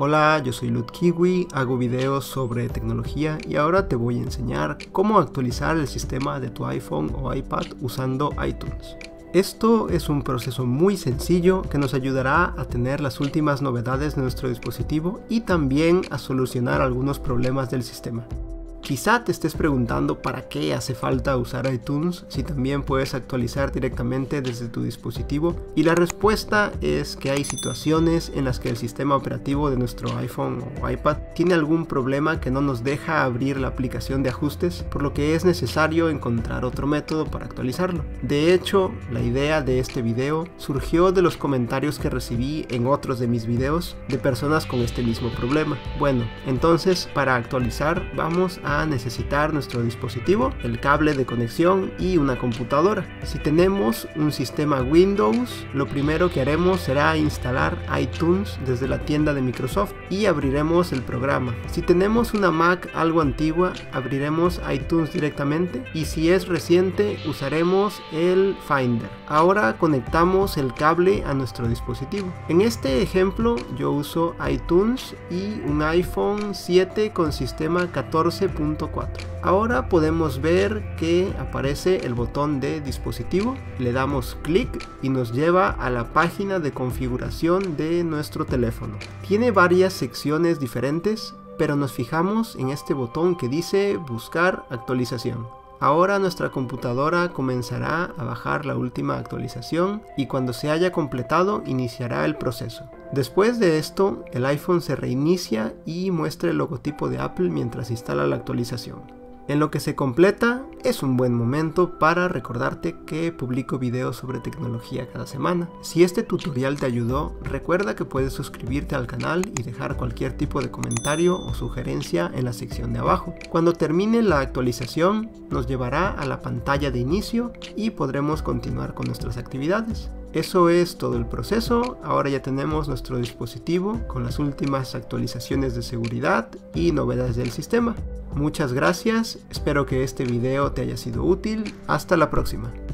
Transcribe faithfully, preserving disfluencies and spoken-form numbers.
Hola, yo soy LutKiwi, hago videos sobre tecnología y ahora te voy a enseñar cómo actualizar el sistema de tu iPhone o iPad usando iTunes. Esto es un proceso muy sencillo que nos ayudará a tener las últimas novedades de nuestro dispositivo y también a solucionar algunos problemas del sistema. Quizá te estés preguntando para qué hace falta usar iTunes si también puedes actualizar directamente desde tu dispositivo, y la respuesta es que hay situaciones en las que el sistema operativo de nuestro iPhone o iPad tiene algún problema que no nos deja abrir la aplicación de ajustes, por lo que es necesario encontrar otro método para actualizarlo. De hecho, la idea de este video surgió de los comentarios que recibí en otros de mis videos de personas con este mismo problema. Bueno, entonces para actualizar vamos a a necesitar nuestro dispositivo, el cable de conexión y una computadora. Si tenemos un sistema Windows, lo primero que haremos será instalar iTunes desde la tienda de Microsoft y abriremos el programa. Si tenemos una Mac algo antigua, abriremos iTunes directamente, y si es reciente usaremos el Finder. Ahora conectamos el cable a nuestro dispositivo. En este ejemplo yo uso iTunes y un iPhone siete con sistema catorce punto cuatro. Ahora podemos ver que aparece el botón de dispositivo, le damos clic y nos lleva a la página de configuración de nuestro teléfono. Tiene varias secciones diferentes, pero nos fijamos en este botón que dice buscar actualización. Ahora nuestra computadora comenzará a bajar la última actualización y cuando se haya completado iniciará el proceso. Después de esto, el iPhone se reinicia y muestra el logotipo de Apple mientras instala la actualización. En lo que se completa, es un buen momento para recordarte que publico videos sobre tecnología cada semana. Si este tutorial te ayudó, recuerda que puedes suscribirte al canal y dejar cualquier tipo de comentario o sugerencia en la sección de abajo. Cuando termine la actualización, nos llevará a la pantalla de inicio y podremos continuar con nuestras actividades. Eso es todo el proceso. Ahora ya tenemos nuestro dispositivo con las últimas actualizaciones de seguridad y novedades del sistema. Muchas gracias, espero que este video te haya sido útil. Hasta la próxima.